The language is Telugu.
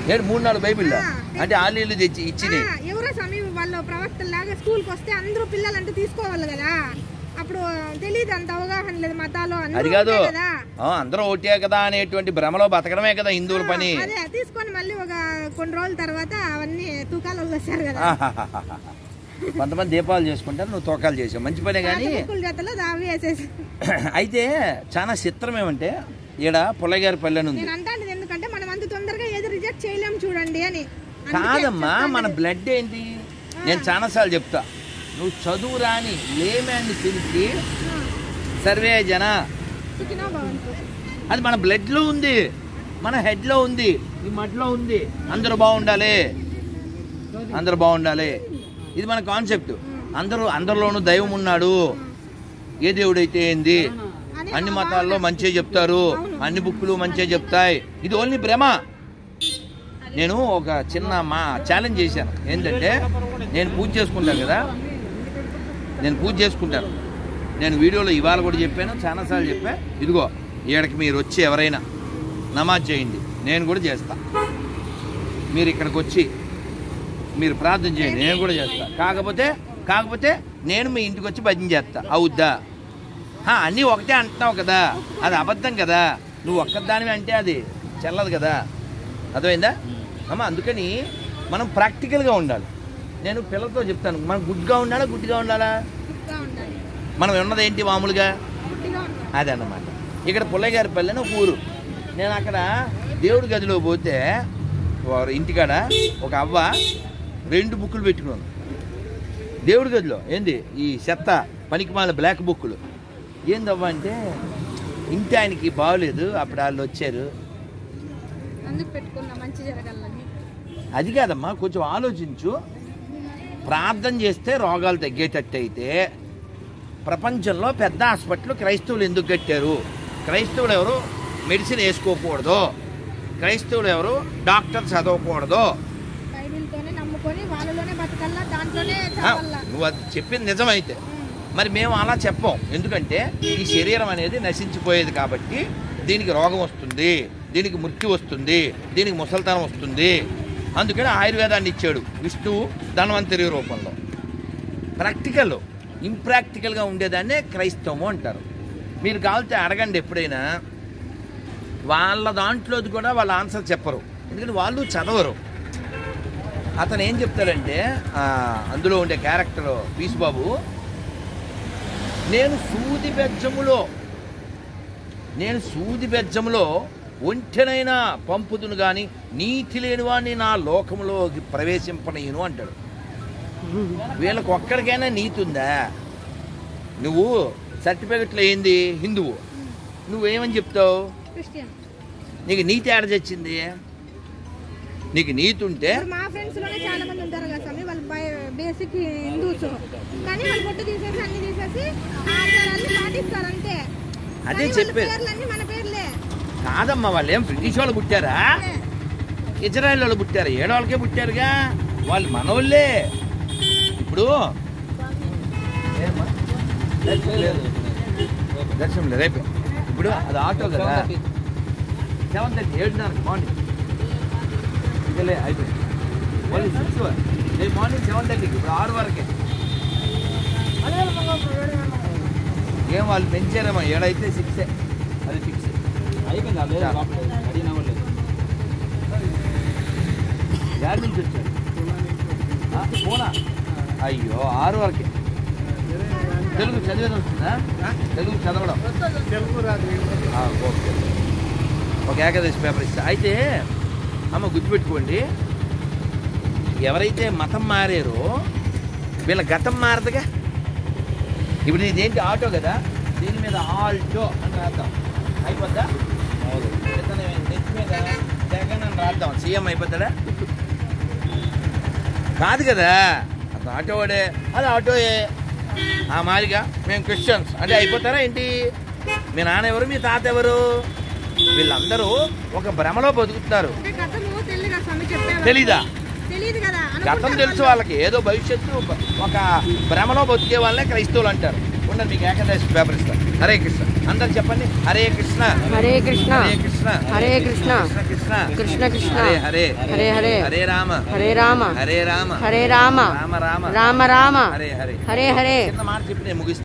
ఏడు 3-4 బైబిల్ అంటే ఆలీలు తెచ్చి ఇచ్చింది. ఎవరో సమయం వాళ్ళు ప్రవక్తలాగా స్కూల్కి వస్తే అందరూ పిల్లలంటే తీసుకోవాలి కదా, అప్పుడు తెలియదు, అంత అవగాహన లేదు మతాలు. అది కాదు, అందరూ ఒకటే కదా అనేటువంటి భ్రమలో బతకడమే కదా హిందువుల పని. అదే తీసుకొని మళ్ళీ ఒక కొన్ని రోజుల తర్వాత అవన్నీ తూకాలు వదిలేస్తారు కదా. కొంతమంది దీపాలు చేసుకుంటారు, నువ్వు తూకాలు చేసావు, మంచి పనే. కానీ అయితే చాలా చిత్రం ఏమంటే ఈడ పుల్లగారి పల్లె ఉంది. ఎందుకంటే మనం అంత తొందరగా ఏది రిజెక్ట్ చేయలేం చూడండి అని. కాదమ్మా, మన బ్లడ్ ఏంటి? నేను చాలాసార్లు చెప్తా, నువ్వు చదువు రాని లేమ్యాన్ని పిలిచి సర్వే జన, అది మన బ్లడ్లో ఉంది, మన హెడ్లో ఉంది, ఈ మడ్లో ఉంది. అందరూ బాగుండాలి, అందరూ బాగుండాలి, ఇది మన కాన్సెప్ట్. అందరిలోనూ దైవం ఉన్నాడు. ఏ దేవుడైతే ఏంది, అన్ని మతాల్లో మంచిగా చెప్తారు, అన్ని బుక్కులు మంచిగా చెప్తాయి. ఇది ఓన్లీ భ్రమ. నేను ఒక చిన్న ఛాలెంజ్ చేశాను. ఏంటంటే నేను పూజ చేసుకుంటాను కదా, నేను పూజ చేసుకుంటాను. నేను వీడియోలో ఇవాళ కూడా చెప్పాను, చాలాసార్లు చెప్పా. ఇదిగో ఈడకి మీరు వచ్చి ఎవరైనా నమాజ్ చేయండి, నేను కూడా చేస్తా. మీరు ఇక్కడికి వచ్చి మీరు ప్రార్థన చేయండి, నేను కూడా చేస్తా. కాకపోతే నేను మీ ఇంటికి వచ్చి భజన చేస్తా, అవుద్దా? అన్నీ ఒకటే అంటున్నావు కదా, అది అబద్ధం కదా. నువ్వు ఒక్కదానివి అంటే అది చెల్లదు కదా, అర్థమైందా అమ్మ? అందుకని మనం ప్రాక్టికల్గా ఉండాలి. నేను పిల్లలతో చెప్తాను, మనం గుడ్గా ఉండాలా గుడ్డిగా ఉండాలా? మనం ఉన్నది ఏంటి మామూలుగా? అదే అన్నమాట. ఇక్కడ పుల్లగారి పల్లె అని ఒక ఊరు. నేను అక్కడ దేవుడి గదిలో పోతే ఇంటికాడ ఒక అవ్వ 2 బుక్కులు పెట్టుకున్నాను దేవుడి గదిలో. ఏంది ఈ చెత్త పనికిమాల బ్లాక్ బుక్కులు. ఏందవ్వ అంటే ఇంటి ఆయనకి బాగోలేదు, అప్పుడు వాళ్ళు వచ్చారు. అది కాదమ్మా, కొంచెం ఆలోచించు. ప్రార్థన చేస్తే రోగాలు తగ్గేటట్టు అయితే ప్రపంచంలో పెద్ద హాస్పిటల్ క్రైస్తవులు ఎందుకు కట్టారు? క్రైస్తవులు ఎవరు మెడిసిన్ వేసుకోకూడదు, క్రైస్తవులు ఎవరు డాక్టర్ చదవకూడదు. నువ్వు అది చెప్పింది నిజమైతే మరి మేము అలా చెప్పాం. ఎందుకంటే ఈ శరీరం అనేది నశించిపోయేది కాబట్టి దీనికి రోగం వస్తుంది, దీనికి మృత్యు వస్తుంది, దీనికి ముసలితనం వస్తుంది. అందుకని ఆయుర్వేదాన్ని ఇచ్చాడు విష్ణువు ధన్వంతరి రూపంలో. ప్రాక్టికల్, ఇంప్రాక్టికల్గా ఉండేదాన్నే క్రైస్తవము అంటారు. మీరు కావాలంటే అడగండి ఎప్పుడైనా, వాళ్ళ దాంట్లోది కూడా వాళ్ళ ఆన్సర్ చెప్పరు, ఎందుకంటే వాళ్ళు చదవరు. అతను ఏం చెప్తాడంటే అందులో ఉండే క్యారెక్టర్ పీసుబాబు, నేను సూది బెజ్జములో ఒంటెనైనా పంపుదును కానీ నీతి లేని వాడిని నా లోకంలోకి ప్రవేశింపనీయను అంటాడు. వీళ్ళకి ఒక్కడికైనా నీతి ఉందా? నువ్వు సర్టిఫికెట్లో ఏంది హిందువు, నువ్వేమని చెప్తావు? నీకు నీతి ఆడ తెచ్చింది? నీకు నీతి ఉంటే మా ఫ్రెండ్స్ లోనే చాలా మంది ఉంటారు కదా స్వామి, వాళ్ళు బేసిక్ హిందూస్, కానీ వాళ్ళు పొట్టు తీసేసి అన్ని తీసేసి ఆచారాన్ని పాటిస్తారు అంతే. అదే చెప్పేది. మన పేర్లే కాదమ్మా, వాళ్ళు ఏం బ్రిటిష్ వాళ్ళు పుట్టారా, ఇజ్రాయెల్ వాళ్ళు పుట్టారు, ఏడవాళ్ళకే పుట్టారుగా, వాళ్ళు మనోళ్ళే. ఇప్పుడు దర్శనం లేదు రేపు. ఇప్పుడు అది ఆటో కదా, 7:30 7:30 మార్నింగ్ అయిపోయింది. మళ్ళీ 6 రేపు మార్నింగ్ 7:30, ఇప్పుడు 6 వరకే. ఏం వాళ్ళు పెంచారేమో, 7 అయితే 6 అది ఫిక్స్ అయిపోయింది. యాడ్ నుంచి వచ్చారు పోనా? అయ్యో 6 వరకే. తెలుగు చదివేది వస్తుందా? తెలుగు చదవడం ఓకే. ఒక ఏకాదశి పేపర్ ఇస్తా. అయితే అమ్మ గుర్తుపెట్టుకోండి, ఎవరైతే మతం మారారో వీళ్ళ గతం మారదుగా. ఇప్పుడు ఇదేంటి ఆటో కదా, దీని మీద ఆల్టో అని రాద్దాం, అయిపోద్దా? నెట్ మీద జగన్ అని రాద్దాం, సీఎం అయిపోతాడా? కాదు కదా, అతను ఆటో వాడే, అది ఆటోయే. ఆ మాదిరిగా మేము క్రిస్టియన్స్ అంటే అయిపోతారా ఏంటి? మీ నాన్న ఎవరు, మీ తాత ఎవరు? వీళ్ళందరూ ఒక భ్రమలో బతుకుతున్నారు. తెలీదా? గతం తెలుసు వాళ్ళకి, ఏదో భవిష్యత్తు ఒక భ్రమలో బతికే వాళ్ళనే క్రైస్తవులు అంటారు. అందరు మీకు ఏకాదశి పేపర్ ఇస్తా. హరే కృష్ణ అందరు చెప్పండి. హరే కృష్ణ హరే కృష్ణ హరే కృష్ణ హరే కృష్ణ కృష్ణ కృష్ణ కృష్ణ హరే హరే హరే హరే హరే రామ హరే రామ హరే రామ హరే రామ రామ రామ రామ రామ హరే హరే. హరే హరే. చిన్న మాట చెప్పి నేను ముగిస్తాను.